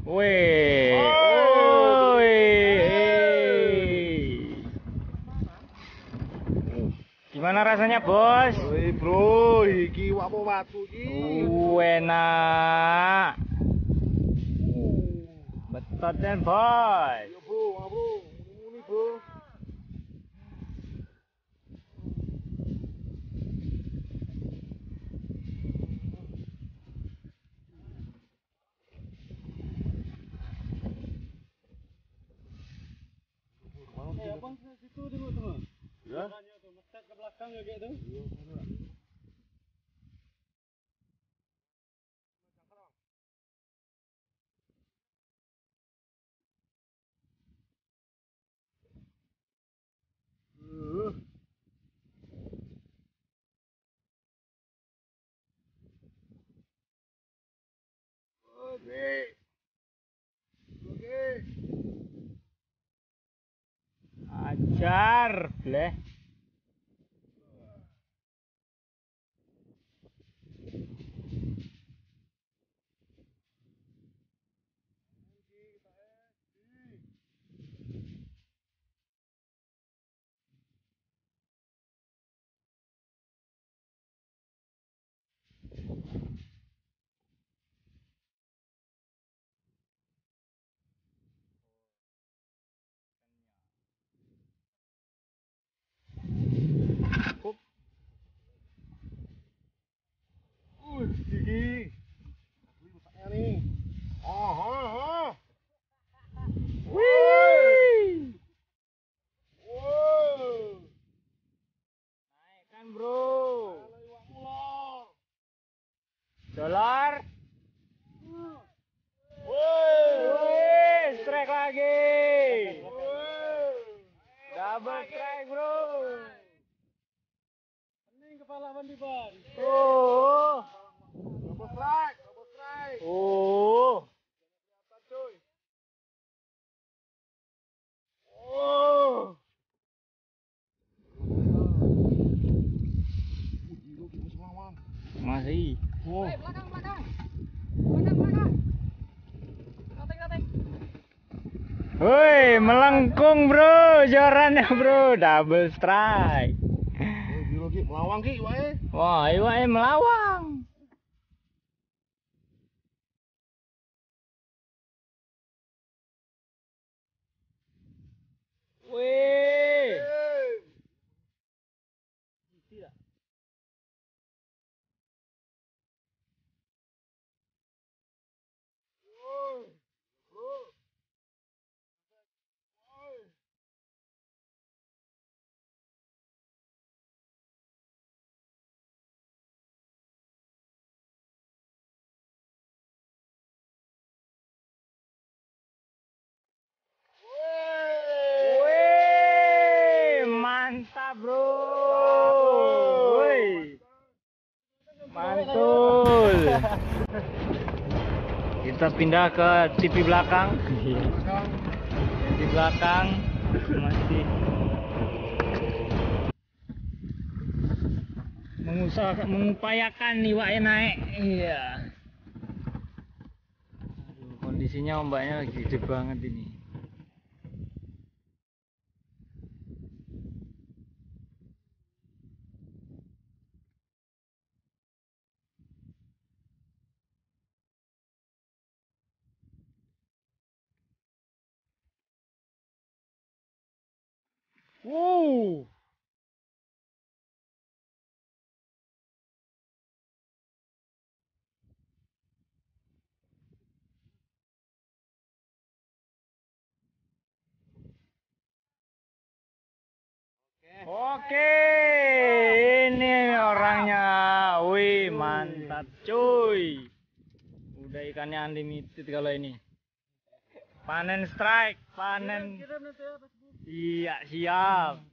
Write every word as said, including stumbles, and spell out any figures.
Wih, wih. Gimana rasanya, Bos? Wih, bro, iki wapo watu iki. Uh, enak. Betot kan, Bos? Yo, bro, wah, bro. Ini, bro. Eh, abang ke situ dulu tuh. Ya. Jalannya tuh, ngetek ke belakang ya kayak tuh. Iya, bener. Uh. Oke. Oke. Ajar, bleh. Uh, iki. Asli rusaknya nih. Oh, oh, oh. Wih. Wow. Naikkan, Bro. Halo, iwak mulor. Dolar. Woi. Wih, strike lagi. Woi. Double strike, Bro. Pening kepala Ban di Ban. Oh. Double strike, double strike. Oh. Kelihatan, cuy. Oh. Gila, gila semawan. Masih. Oh. Eh, belakang, belakang. Belakang, belakang. Noteng, noteng. Woi, melengkung, Bro. Jorannya, Bro. Double strike. Oh, gila, Ki. Melawang, Ki, wae. Wah, iwaknya melawang. Wih. Hey. Woi. Bro. Woi. Woi. Wih, mantap, Bro. Wih. Mantul. Kita pindah ke T V belakang. Di belakang masih mengusahakan, mengupayakan iwaknya naik. Iya. Aduh, kondisinya ombaknya lagi gede banget ini. Wow. Oke, ini orangnya. Wih, mantap cuy. Udah ikannya unlimited kalau ini. Panen strike, panen. Kirim nanti ya, Facebook. Iya, siap.